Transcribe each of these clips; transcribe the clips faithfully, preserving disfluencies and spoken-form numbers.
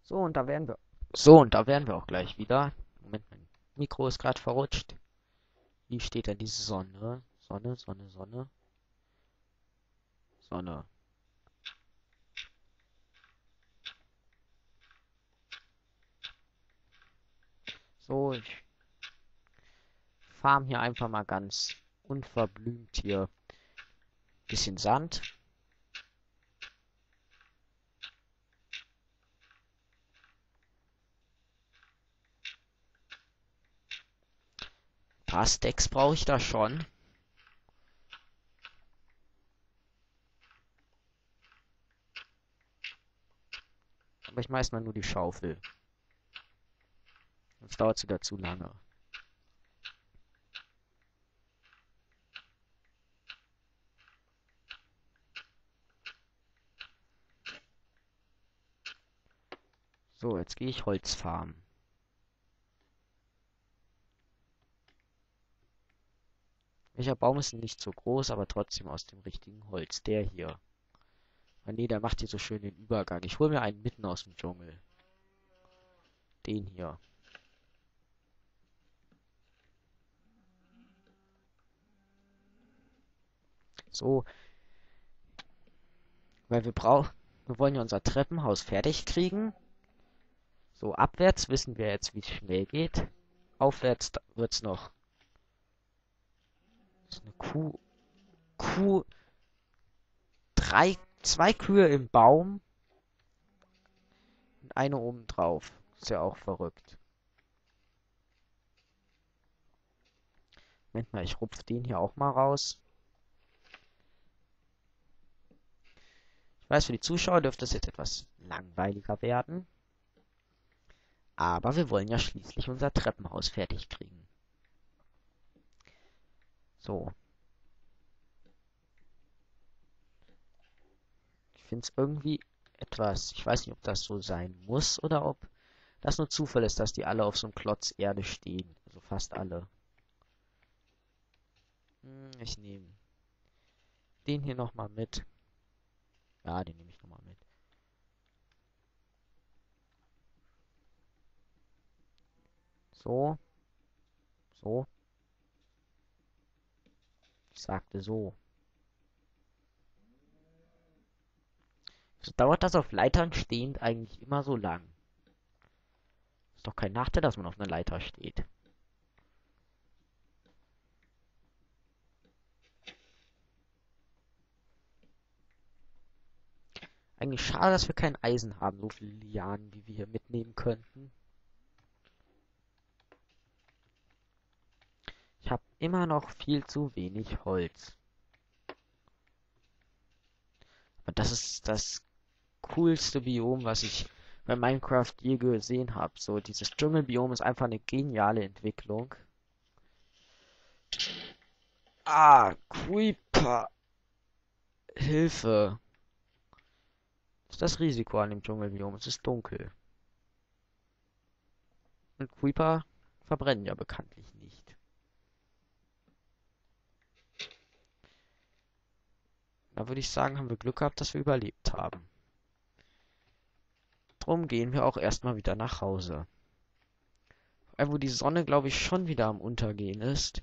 So, und da wären wir. So, und da wären wir auch gleich wieder. Moment, mein Mikro ist gerade verrutscht. Wie steht denn diese Sonne? Sonne, Sonne, Sonne. Sonne. So, ich farm hier einfach mal ganz unverblümt hier. Bisschen Sand. Ein paar Stacks brauche ich da schon. Aber ich meist mal nur die Schaufel. Sonst dauert es wieder zu lange. So, jetzt gehe ich Holz farmen. Welcher Baum ist denn nicht so groß, aber trotzdem aus dem richtigen Holz? Der hier. Ah nee, der macht hier so schön den Übergang. Ich hole mir einen mitten aus dem Dschungel. Den hier. So, weil wir brauchen, wir wollen ja unser Treppenhaus fertig kriegen. So, abwärts wissen wir jetzt, wie es schnell geht. Aufwärts wird's noch. Das ist eine Kuh. Kuh. Drei, zwei Kühe im Baum. Und eine oben drauf. Ist ja auch verrückt. Moment mal, ich rupf den hier auch mal raus. Ich weiß, für die Zuschauer dürfte es jetzt etwas langweiliger werden. Aber wir wollen ja schließlich unser Treppenhaus fertig kriegen. So. Ich finde es irgendwie etwas. Ich weiß nicht, ob das so sein muss oder ob das nur Zufall ist, dass die alle auf so einem Klotz Erde stehen. Also fast alle. Hm, ich nehme den hier nochmal mit. Ja, den nehme ich nochmal mit. So. So. Ich sagte so. So dauert das auf Leitern stehend eigentlich immer so lang. Ist doch kein Nachteil, dass man auf einer Leiter steht. Eigentlich schade, dass wir kein Eisen haben, so viele Lianen, wie wir hier mitnehmen könnten. Ich habe immer noch viel zu wenig Holz. Aber das ist das coolste Biom, was ich bei Minecraft je gesehen habe. So, dieses Dschungelbiom ist einfach eine geniale Entwicklung. Ah, Creeper. Hilfe. Das ist das Risiko an dem Dschungelbiom. Es ist dunkel. Und Creeper verbrennen ja bekanntlich nicht. Da würde ich sagen, haben wir Glück gehabt, dass wir überlebt haben. Drum gehen wir auch erstmal wieder nach Hause. Weil wo die Sonne, glaube ich, schon wieder am Untergehen ist.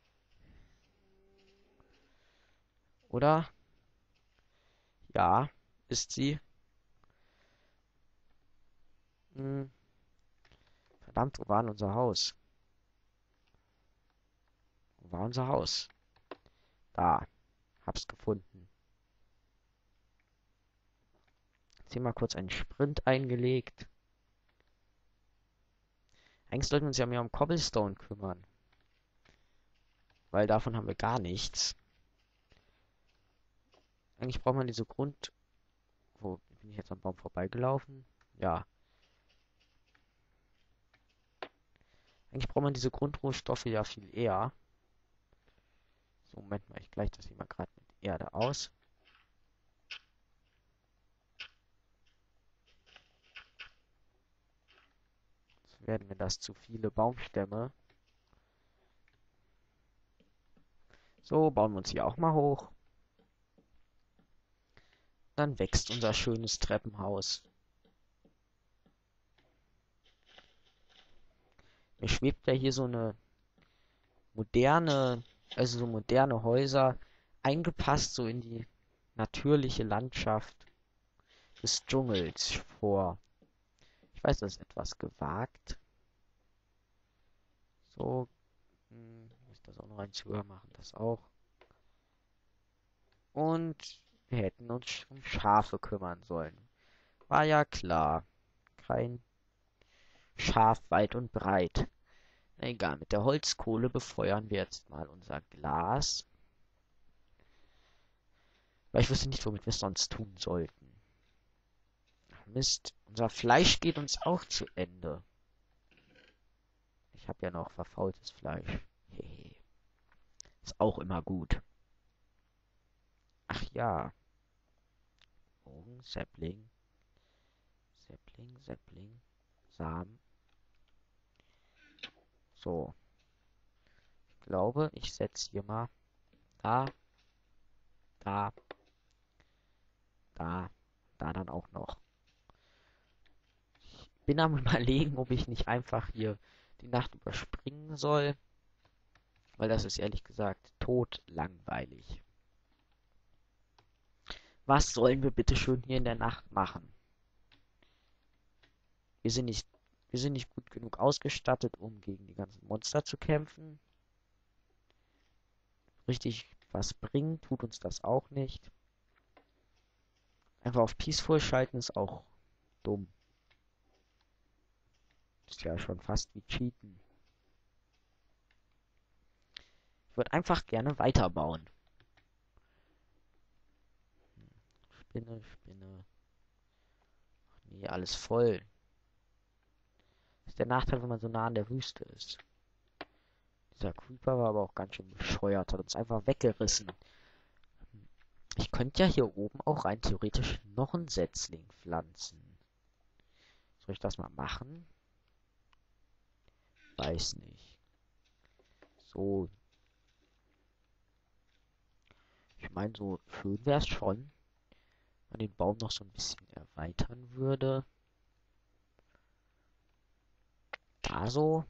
Oder? Ja, ist sie. Hm, verdammt, wo war denn unser Haus? Wo war unser Haus? Da. Hab's gefunden. Jetzt hier mal kurz einen Sprint eingelegt. Eigentlich sollten wir uns ja mehr um Cobblestone kümmern. Weil davon haben wir gar nichts. Eigentlich braucht man diese Grund... Wo bin ich jetzt am Baum vorbeigelaufen? Ja. Eigentlich braucht man diese Grundrohstoffe ja viel eher. So, Moment mal, ich gleiche das hier mal gerade mit Erde aus. Jetzt werden mir das zu viele Baumstämme. So, bauen wir uns hier auch mal hoch. Dann wächst unser schönes Treppenhaus. Mir schwebt ja hier so eine moderne, also so moderne Häuser eingepasst so in die natürliche Landschaft des Dschungels vor. Ich weiß, das ist etwas gewagt. So, hm, muss ich das auch noch eins höher machen, das auch. Und wir hätten uns um Schafe kümmern sollen. War ja klar. Kein Schaf weit und breit. Na egal, mit der Holzkohle befeuern wir jetzt mal unser Glas. Weil ich wüsste nicht, womit wir es sonst tun sollten. Mist, unser Fleisch geht uns auch zu Ende. Ich habe ja noch verfaultes Fleisch. Hehe. Ist auch immer gut. Ach ja. Bogen, Sapling. Sapling, Sapling. Samen. So. Ich glaube, ich setze hier mal da, da, da, da dann auch noch. Ich bin am Überlegen, ob ich nicht einfach hier die Nacht überspringen soll. Weil das ist ehrlich gesagt totlangweilig. Was sollen wir bitte schön hier in der Nacht machen? Wir sind nicht, wir sind nicht gut genug ausgestattet, um gegen die ganzen Monster zu kämpfen. Richtig was bringen tut uns das auch nicht. Einfach auf Peaceful schalten ist auch dumm. Ist ja schon fast wie Cheaten. Ich würde einfach gerne weiterbauen. Spinne, Spinne. Ach nee, alles voll. Das ist der Nachteil, wenn man so nah an der Wüste ist. Dieser Creeper war aber auch ganz schön bescheuert, hat uns einfach weggerissen. Ich könnte ja hier oben auch rein theoretisch noch einen Setzling pflanzen. Soll ich das mal machen? Weiß nicht. So. Ich meine, so schön wäre es schon, wenn man den Baum noch so ein bisschen erweitern würde. Da so.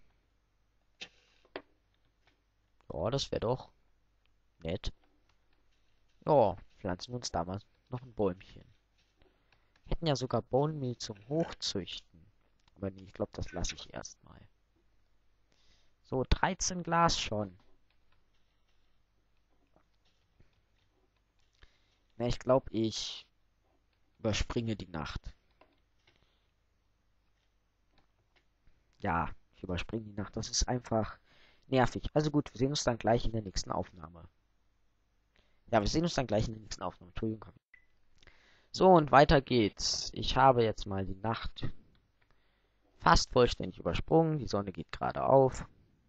Ja, das wäre doch nett. Ja, pflanzen wir uns da mal noch ein Bäumchen. Hätten ja sogar Bone Meal zum Hochzüchten. Aber nee, ich glaube, das lasse ich erstmal. So, dreizehn Glas schon. Na, ich glaube, ich überspringe die Nacht. Ja, ich überspringe die Nacht. Das ist einfach nervig. Also gut, wir sehen uns dann gleich in der nächsten Aufnahme. Ja, wir sehen uns dann gleich in der nächsten Aufnahme. Entschuldigung. So, und weiter geht's. Ich habe jetzt mal die Nacht fast vollständig übersprungen. Die Sonne geht gerade auf.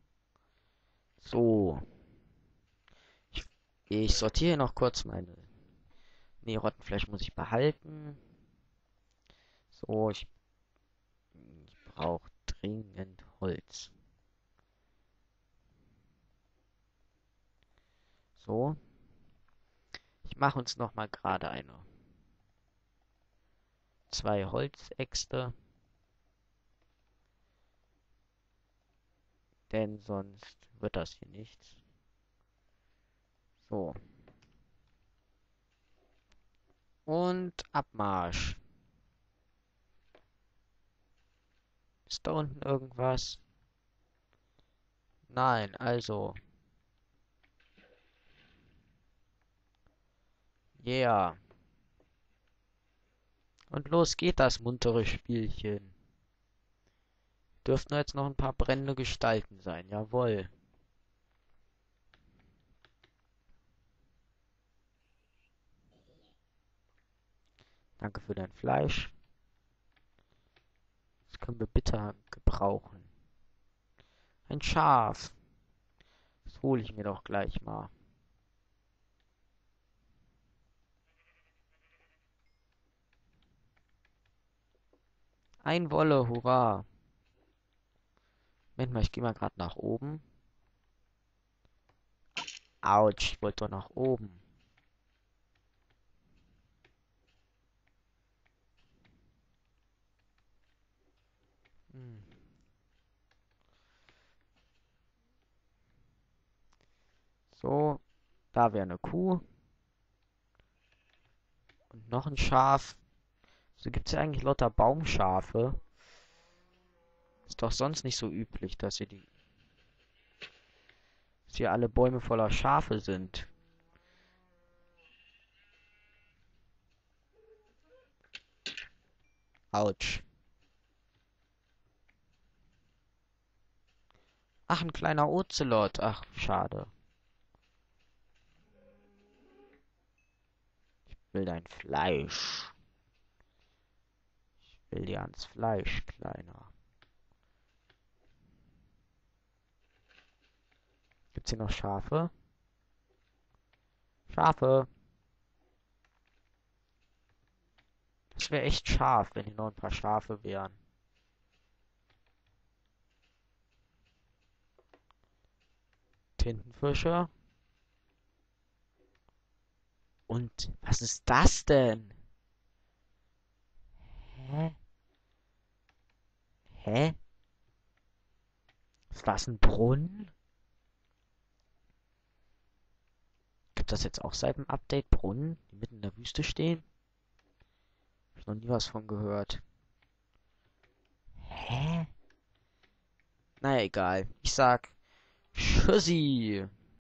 So. Ich, ich sortiere noch kurz meine... Nee, Rottenfleisch muss ich behalten. So, ich, ich brauche dringend Holz. So. Ich mache uns noch mal gerade eine. Zwei Holzäxte. Denn sonst wird das hier nichts. So. Und Abmarsch. Ist da unten irgendwas? Nein, also. Yeah. Und los geht das muntere Spielchen. Dürften jetzt noch ein paar brennende Gestalten sein. Jawohl. Danke für dein Fleisch. Das können wir bitter gebrauchen. Ein Schaf. Das hole ich mir doch gleich mal. Ein Wolle, hurra. Moment mal, ich gehe mal gerade nach oben. Autsch, ich wollte doch nach oben. Hm. Da wäre eine Kuh. Und noch ein Schaf. So gibt es ja eigentlich lauter Baumschafe. Ist doch sonst nicht so üblich, dass hier die, dass hier alle Bäume voller Schafe sind. Autsch. Ach, ein kleiner Ozelot. Ach, schade. Ich will dein Fleisch. Ich will dir ans Fleisch, Kleiner. Gibt's hier noch Schafe? Schafe. Das wäre echt scharf, wenn hier noch ein paar Schafe wären. Tintenfische. Und was ist das denn? Hä? Hä? Ist das ein Brunnen? Gibt das jetzt auch seit dem Update Brunnen, die mitten in der Wüste stehen? Hab ich noch nie was von gehört. Hä? Naja, egal. Ich sag Tschüssi.